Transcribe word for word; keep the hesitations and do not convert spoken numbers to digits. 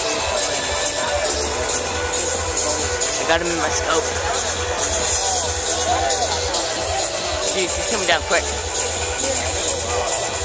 I got him in my scope. Jeez, he's coming down quick.